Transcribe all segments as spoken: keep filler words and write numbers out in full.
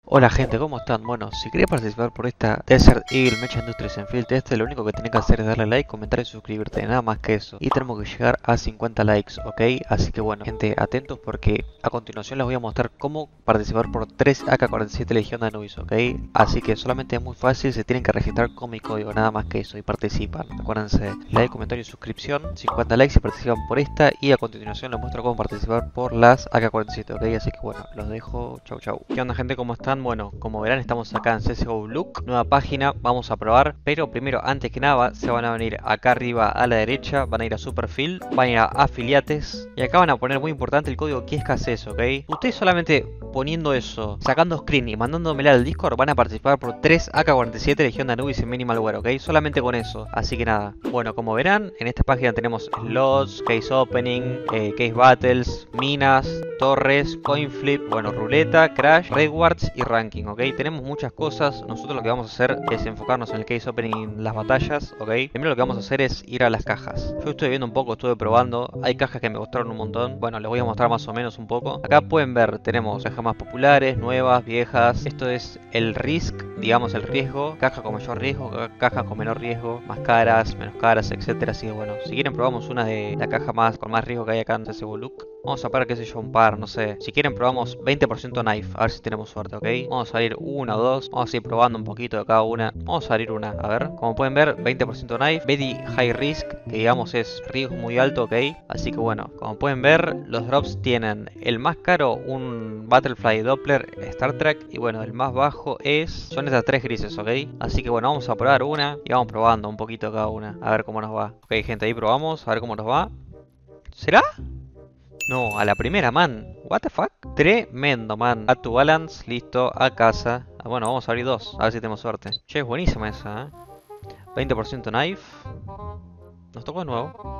Hola gente, ¿cómo están? Bueno, si querés participar por esta Desert Eagle Mecha Industries en Field Test, lo único que tenés que hacer es darle like, comentar y suscribirte, nada más que eso. Y tenemos que llegar a cincuenta likes, ¿ok? Así que bueno, gente, atentos porque a continuación les voy a mostrar cómo participar por tres A K cuarenta y siete Legión de Anubis, ¿ok? Así que solamente es muy fácil, se tienen que registrar con mi código, nada más que eso, y participan. Acuérdense, like, comentario y suscripción, cincuenta likes y participan por esta, y a continuación les muestro cómo participar por las A K cuarenta y siete, ¿ok? Así que bueno, los dejo, chau chau. ¿Qué onda gente? ¿Cómo están? Bueno, como verán estamos acá en C S G O Look, nueva página, vamos a probar, pero primero, antes que nada, se van a venir acá arriba a la derecha, van a ir a su perfil, van a ir a afiliates, y acá van a poner muy importante el código que es escasez, ¿ok? Ustedes solamente poniendo eso, sacando screen y mandándomela al Discord, van a participar por tres A K cuarenta y siete Legión de Anubis en Minimalware, ¿ok? Solamente con eso, así que nada. Bueno, como verán, en esta página tenemos slots, case opening, eh, case battles, minas, torres, coin flip, bueno, ruleta, crash, rewards y ranking, ¿ok? Tenemos muchas cosas. Nosotros lo que vamos a hacer es enfocarnos en el case opening y las batallas, ¿ok? Primero lo que vamos a hacer es ir a las cajas. Yo estuve viendo un poco, estuve probando. Hay cajas que me gustaron un montón. Bueno, les voy a mostrar más o menos un poco. Acá pueden ver, tenemos cajas más populares, nuevas, viejas. Esto es el risk, digamos el riesgo. Caja con mayor riesgo, cajas con menor riesgo, más caras, menos caras, etcétera. Así que bueno, si quieren probamos una de la caja más con más riesgo que hay acá en C S G O Look. Vamos a parar, qué sé yo, un par, no sé. Si quieren probamos veinte por ciento knife, a ver si tenemos suerte, ¿ok? Vamos a ir una o dos, vamos a ir probando un poquito de cada una. Vamos a abrir una, a ver. Como pueden ver, veinte por ciento knife, very high risk, que digamos es riesgo muy alto, ¿ok? Así que bueno, como pueden ver, los drops tienen el más caro, un Battlefly Doppler Star Trek, y bueno, el más bajo es... son estas tres grises, ¿ok? Así que bueno, vamos a probar una y vamos probando un poquito cada una, a ver cómo nos va. Ok, gente, ahí probamos, a ver cómo nos va. ¿Será? No, a la primera, man. What the fuck? Tremendo, man. A tu balance, listo, a casa. Ah, bueno, vamos a abrir dos, a ver si tenemos suerte. Che, es buenísima esa, ¿eh? veinte por ciento knife. Nos tocó de nuevo.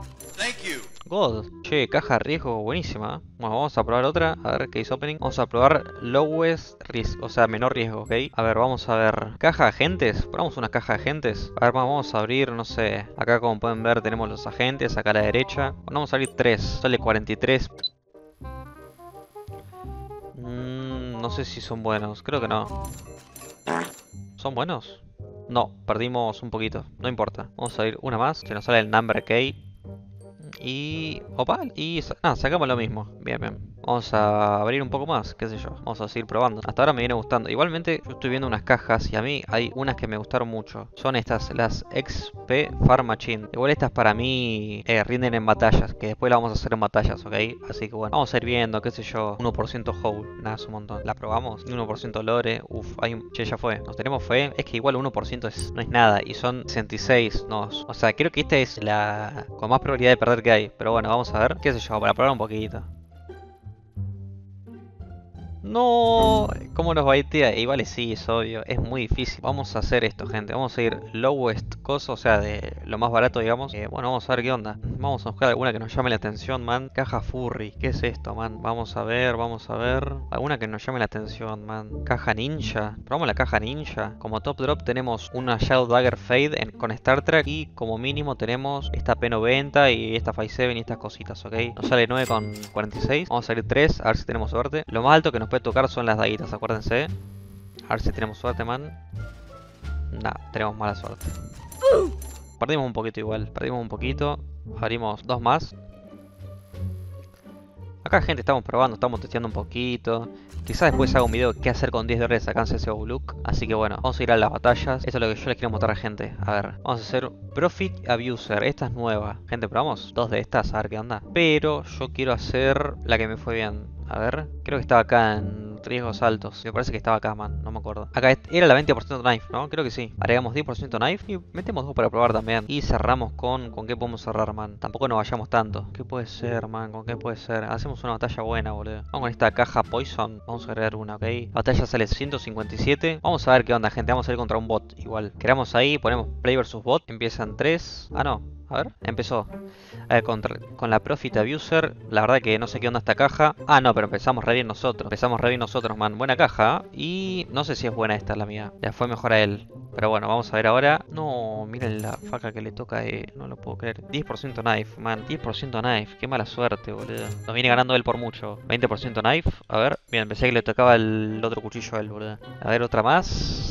God. Che, caja de riesgo, buenísima. Bueno, vamos a probar otra. A ver, case opening. Vamos a probar lowest risk, o sea, menor riesgo, ¿ok? A ver, vamos a ver. Caja de agentes. Probamos una caja de agentes. A ver, vamos a abrir, no sé. Acá, como pueden ver, tenemos los agentes. Acá a la derecha. Bueno, vamos a abrir tres. Sale cuarenta y tres. Mm, no sé si son buenos. Creo que no. ¿Son buenos? No, perdimos un poquito. No importa. Vamos a ir una más. Que nos sale el number key. Y... opa, y... ah, sacamos lo mismo. Bien, bien. Vamos a abrir un poco más, qué sé yo. Vamos a seguir probando. Hasta ahora me viene gustando. Igualmente, yo estoy viendo unas cajas y a mí hay unas que me gustaron mucho. Son estas, las X P Farm Machine. Igual estas para mí eh, rinden en batallas, que después las vamos a hacer en batallas, ¿ok? Así que bueno, vamos a ir viendo, qué sé yo. uno por ciento Howl, nada, es un montón. ¿La probamos? uno por ciento Lore. Uf, hay un... che, ya fue. Nos tenemos fe. Es que igual uno por ciento es... no es nada. Y son sesenta y seis. No. O sea, creo que esta es la con más probabilidad de perder que hay. Pero bueno, vamos a ver. Qué sé yo, para probar un poquito. No, ¿cómo nos baitea? Y vale, sí, es obvio, es muy difícil. Vamos a hacer esto, gente. Vamos a ir lowest cost, o sea, de lo más barato, digamos. Eh, bueno, vamos a ver qué onda. Vamos a buscar alguna que nos llame la atención, man. Caja furry, ¿qué es esto, man? Vamos a ver, vamos a ver. Alguna que nos llame la atención, man. Caja ninja. Probamos la caja ninja. Como top drop tenemos una Shadow Dagger Fade en- con Star Trek. Y como mínimo tenemos esta P noventa y esta Five Seven y estas cositas, ¿ok? Nos sale nueve con cuarenta y seis. Vamos a salir tres, a ver si tenemos suerte. Lo más alto que nos puede tocar son las daguitas, acuérdense. A ver si tenemos suerte, man. Nah, tenemos mala suerte. Perdimos un poquito igual, perdimos un poquito. Abrimos dos más. Acá, gente, estamos probando, estamos testeando un poquito. Quizás después haga un video de qué hacer con diez dólares acá en C S G O Look. Así que bueno, vamos a ir a las batallas. Esto es lo que yo les quiero mostrar a gente. A ver, vamos a hacer Profit Abuser. Esta es nueva. Gente, probamos dos de estas, a ver qué onda. Pero yo quiero hacer la que me fue bien. A ver, creo que estaba acá en riesgos altos. Me parece que estaba acá, man, no me acuerdo. Acá era la veinte por ciento knife, ¿no? Creo que sí. Agregamos diez por ciento knife y metemos dos para probar también. Y cerramos con... ¿con qué podemos cerrar, man? Tampoco nos vayamos tanto. ¿Qué puede ser, man? ¿Con qué puede ser? Hacemos una batalla buena, boludo. Vamos con esta caja Poison. Vamos a agregar una, ¿ok? La batalla sale ciento cincuenta y siete. Vamos a ver qué onda, gente. Vamos a ir contra un bot igual. Quedamos ahí, ponemos play versus bot. Empiezan tres. Ah, no. A ver, empezó. A ver, contra- con la Profit Abuser, la verdad que no sé qué onda esta caja. Ah, no, pero empezamos re bien nosotros. Empezamos re bien nosotros, man. Buena caja. Y no sé si es buena esta, la mía. Ya fue mejor a él. Pero bueno, vamos a ver ahora. No, miren la faca que le toca a él. No lo puedo creer. diez por ciento knife, man. diez por ciento knife. Qué mala suerte, boludo. Nos viene ganando él por mucho. veinte por ciento knife. A ver. Bien, pensé que le tocaba el otro cuchillo a él, boludo. A ver, otra más.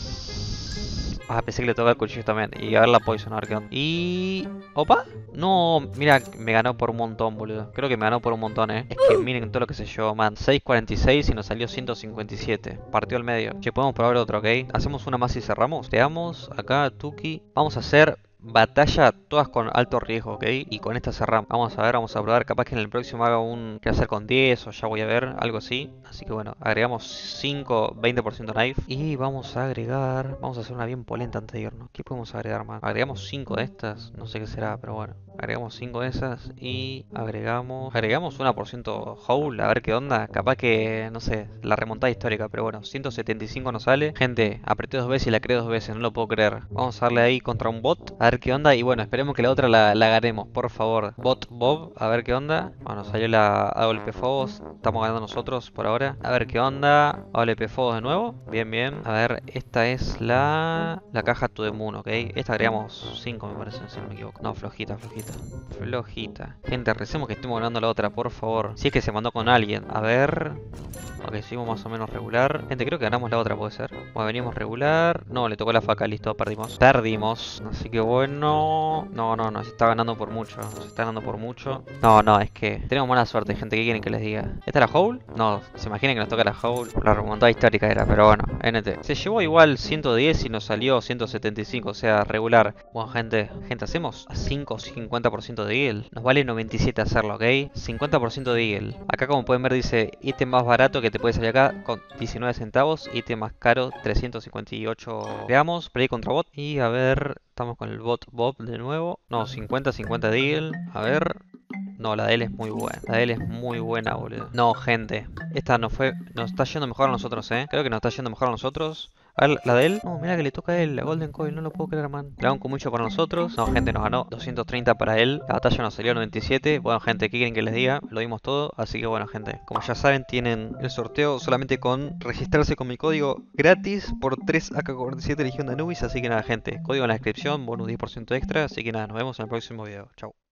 Ah, pensé que le tocaba el cuchillo también. Y a ver la poison, a ver qué onda. Y... ¿Opa? No, mira, me ganó por un montón, boludo. Creo que me ganó por un montón, eh. Es que miren todo lo que se llevó, man. seis cuarenta y seis y nos salió ciento cincuenta y siete. Partió al medio. Che, podemos probar otro, ¿ok? Hacemos una más y cerramos. Veamos, acá, Tuki. Vamos a hacer... batalla todas con alto riesgo, ¿ok? Y con esta cerramos. Vamos a ver, vamos a probar. Capaz que en el próximo haga un... ¿Qué hacer con diez? O ya voy a ver, algo así. Así que bueno, agregamos cinco, veinte por ciento knife. Y vamos a agregar... Vamos a hacer una bien polenta antes de irnos. ¿Qué podemos agregar, man? Agregamos cinco de estas. No sé qué será, pero bueno. Agregamos cinco de esas y agregamos... Agregamos uno por ciento Howl, a ver qué onda. Capaz que, no sé, la remontada histórica, pero bueno, ciento setenta y cinco nos sale. Gente, apreté dos veces y la creé dos veces, no lo puedo creer. Vamos a darle ahí contra un bot, a ver qué onda. Y bueno, esperemos que la otra la, la ganemos, por favor. Bot Bob, a ver qué onda. Bueno, salió la A W P Fobos, estamos ganando nosotros por ahora. A ver qué onda. A W P Fobos de nuevo, bien, bien. A ver, esta es la... La caja To The Moon, ¿ok? Esta agregamos cinco me parece, si no me equivoco. No, flojita, flojita. Flojita. Gente, recemos que estemos ganando la otra, por favor. Si es que se mandó con alguien. A ver... Ok, seguimos más o menos regular. Gente, creo que ganamos la otra, puede ser. Bueno, venimos regular. No, le tocó la faca, listo, perdimos. Perdimos. Así que bueno... No, no, nos está ganando por mucho. Nos está ganando por mucho. No, no, es que... Tenemos mala suerte, gente. ¿Qué quieren que les diga? ¿Esta es la Howl? No, se imaginen que nos toca la Howl. La remontada histórica era, pero bueno. N T. Se llevó igual ciento diez y nos salió ciento setenta y cinco, o sea, regular. Bueno, gente. Gente, hacemos a cinco o cincuenta por ciento de Eagle. Nos vale noventa y siete hacerlo, ¿ok? cincuenta por ciento de Eagle. Acá, como pueden ver, dice ítem más barato que te puede salir acá con diecinueve centavos. Ítem más caro, trescientos cincuenta y ocho. Veamos, play contra bot. Y a ver, estamos con el bot Bob de nuevo. No, cincuenta cincuenta de Eagle. A ver. No, la de él es muy buena. La de él es muy buena, boludo. No, gente. Esta nos fue... Nos está yendo mejor a nosotros, ¿eh? Creo que nos está yendo mejor a nosotros. A ver, la de él. No, mira que le toca a él, la Golden Coil. No lo puedo creer, man. Dragón con mucho para nosotros. No, gente, nos ganó doscientos treinta para él. La batalla nos salió noventa y siete. Bueno, gente, ¿qué quieren que les diga? Lo dimos todo. Así que bueno, gente. Como ya saben, tienen el sorteo solamente con registrarse con mi código gratis por tres A K cuarenta y siete Legión de Anubis. Así que nada, gente. Código en la descripción. Bonus diez por ciento extra. Así que nada, nos vemos en el próximo video. Chau.